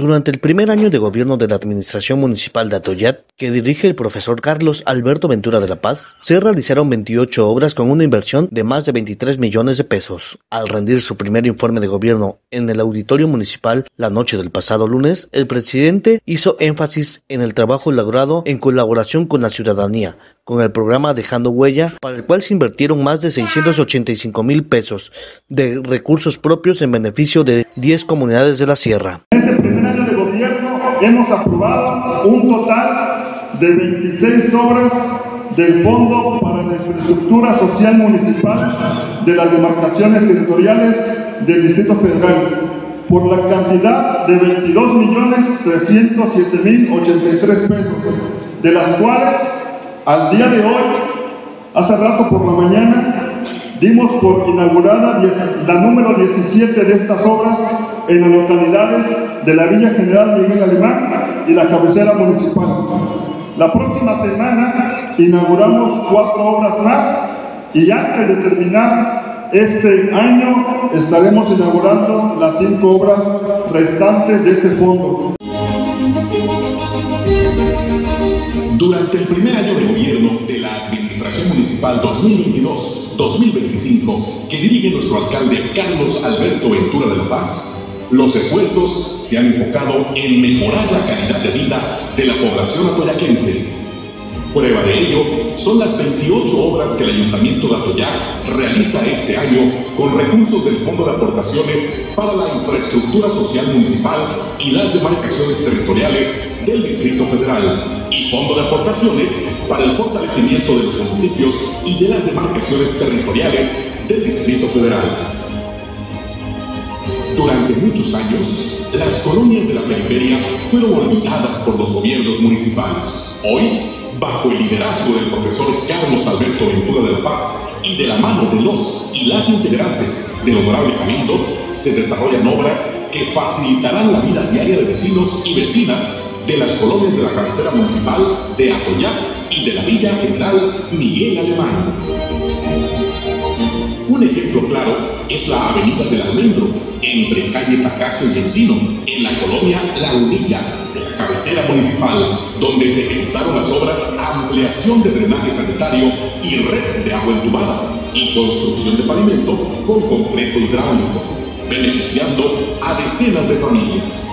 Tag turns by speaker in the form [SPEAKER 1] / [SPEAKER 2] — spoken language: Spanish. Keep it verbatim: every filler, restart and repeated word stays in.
[SPEAKER 1] Durante el primer año de gobierno de la Administración Municipal de Atoyac, que dirige el profesor Carlos Alberto Ventura de la Paz, se realizaron veintiocho obras con una inversión de más de veintitrés millones de pesos. Al rendir su primer informe de gobierno en el auditorio municipal la noche del pasado lunes, el presidente hizo énfasis en el trabajo logrado en colaboración con la ciudadanía, con el programa Dejando Huella, para el cual se invirtieron más de seiscientos ochenta y cinco mil pesos de recursos propios en beneficio de diez comunidades de la Sierra.
[SPEAKER 2] En este primer año de gobierno hemos aprobado un total de veintiséis obras del Fondo para la Infraestructura Social Municipal de las demarcaciones territoriales del Distrito Federal, por la cantidad de veintidós millones trescientos siete mil ochenta y tres pesos, de las cuales al día de hoy, hace rato por la mañana, dimos por inaugurada la número diecisiete de estas obras en las localidades de la Villa General Miguel Alemán y la cabecera municipal. La próxima semana inauguramos cuatro obras más y antes de terminar este año estaremos inaugurando las cinco obras restantes de este fondo.
[SPEAKER 3] Durante el primer año de gobierno de la Administración Municipal dos mil veintidós dos mil veinticinco, que dirige nuestro alcalde Carlos Alberto Ventura de la Paz, los esfuerzos se han enfocado en mejorar la calidad de vida de la población atoyaquense. Prueba de ello son las veintiocho obras que el Ayuntamiento de Atoyac realiza este año con recursos del Fondo de Aportaciones para la Infraestructura Social Municipal y las demarcaciones territoriales del Distrito Federal, y Fondo de Aportaciones para el fortalecimiento de los municipios y de las demarcaciones territoriales del Distrito Federal. Durante muchos años, las colonias de la periferia fueron olvidadas por los gobiernos municipales. Hoy, bajo el liderazgo del profesor Carlos Alberto Ventura de la Paz y de la mano de los y las integrantes del Honorable Cabildo, se desarrollan obras que facilitarán la vida diaria de vecinos y vecinas de las colonias de la cabecera municipal de Atoyac y de la Villa General Miguel Alemán. Un ejemplo claro es la Avenida del Almendro, entre calles Acacio y Encino, en la colonia La Unilla de la cabecera municipal, donde se ejecutaron las obras ampliación de drenaje sanitario y red de agua entubada y construcción de pavimento con concreto hidráulico, beneficiando a decenas de familias.